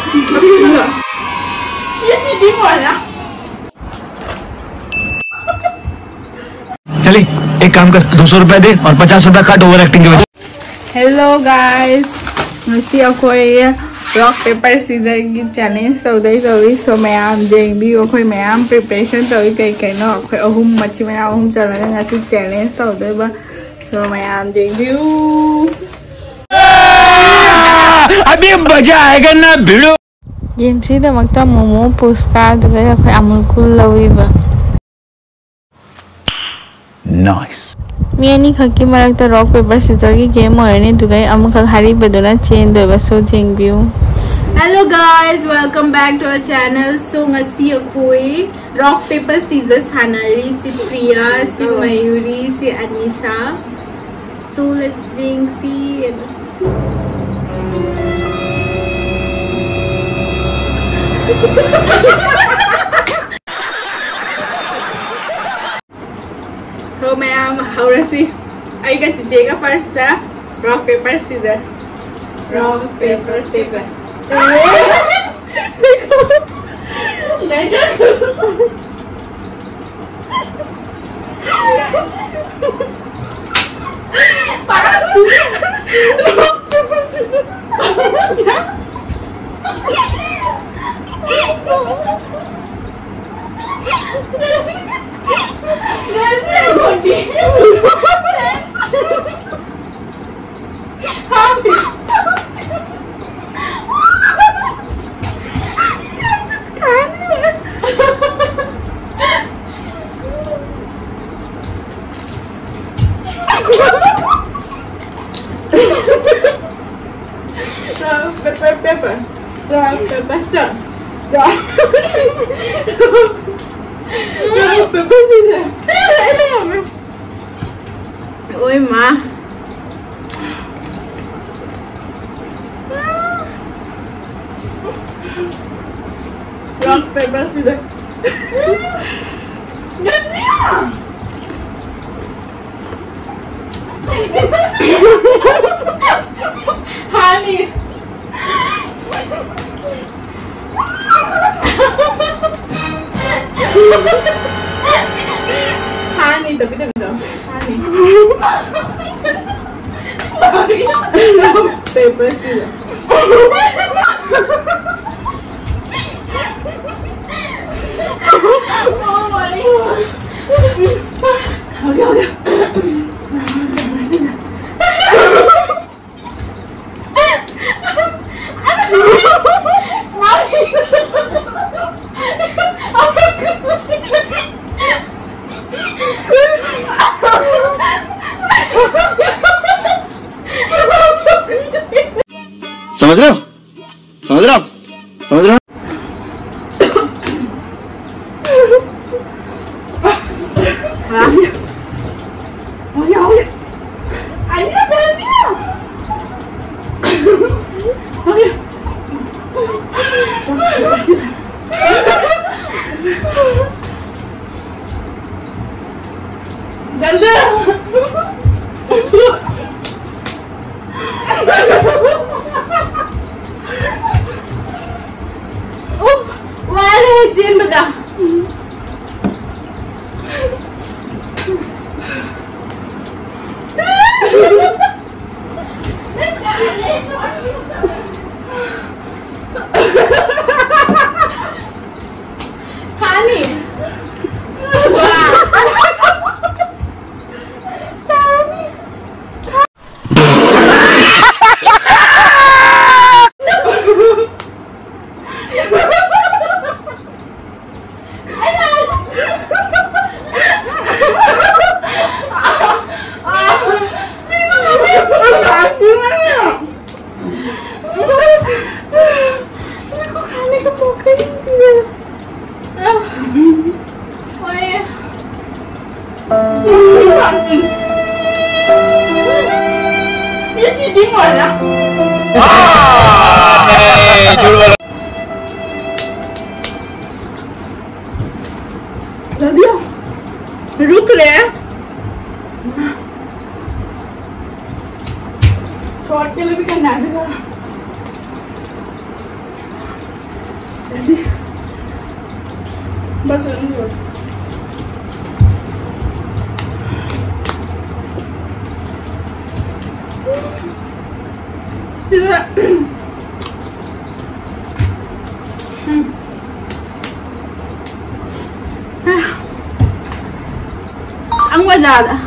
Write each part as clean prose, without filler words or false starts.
ये चीटिंग हुआ ना। चली एक काम कर, 200 रुपए दे और 50 रुपए काट ओवर एक्टिंग के वजह। Hello guys, ngasi akoy rock paper scissors की challenge तौदई so मैम जेंगी अखोय मैम preparation तौई कई कई नो अखोय अहुम मची मना अहुम चलना ngasi challenge तौदई बा so मैम जेंगी अभी मजा आएगा ना भिड़ो। गेम सी दमकता मोमो पुस्का दगै अखोय अमूल कुल लवी बा नाइस। मियानी खक्की मरकता रॉक पेपर सीजर की गेम होरनी दुगै अमुक हारी बदला चेन दोबा सो जेंगबिउ। Hello guys, welcome back to our channel. So ngasi अखोई रॉक पेपर सीजर सानरी si Priya si Mayuri si Anisha. So let's जिंग सी So ma'am, how is it? I got to take a first rock paper scissors. Rock paper scissors. Pepper, rock, pepper, stone, rock, pepper, scissors. Oi, ma. Rock, paper, scissors. Honey. Honey, tapi honey. Paper scissors. Oh my god. Okay. समझ रहे हो? समझ रहे हो? समझ रहे हो? जल्दी वाले चेन बता। हानी ये चीटिंग हो ना। रुक रहे हैं शॉर्ट के लिए भी करना है। बस नहीं हो ăn qua giờ đã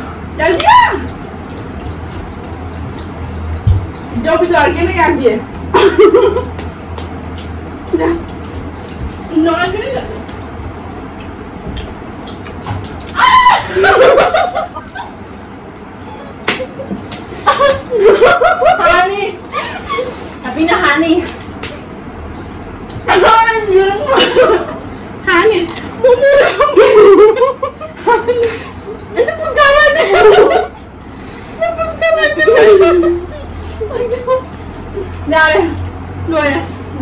đâu bây giờ cái này làm gì nó ăn cái này honey tapi na honey honey honey itu pusgawan Dale, rồi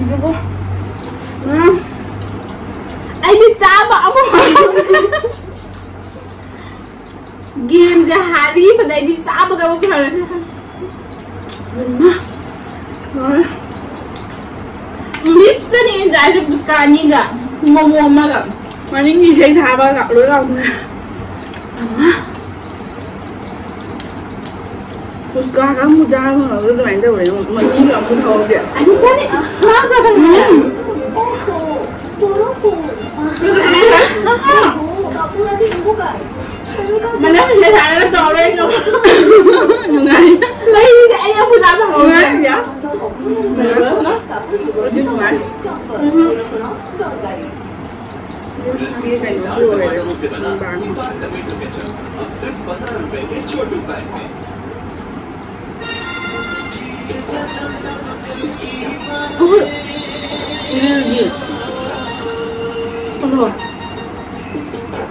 anh đi cha bảo game ra hari pada di cha ba kamu pernah lips ni jadi buskan ni enggak mau enggak mana ni saya dah apa enggak lu tahu Puska kamu jangan lu tu main dah boleh mana ni enggak pun tahu dia ini sana masa kan mana ni saya ada tahu orang tu mengai lagi saya yang pun apa mengai ya dia mengai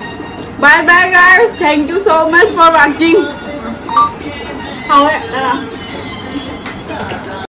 Bye bye guys, thank you so much for watching. How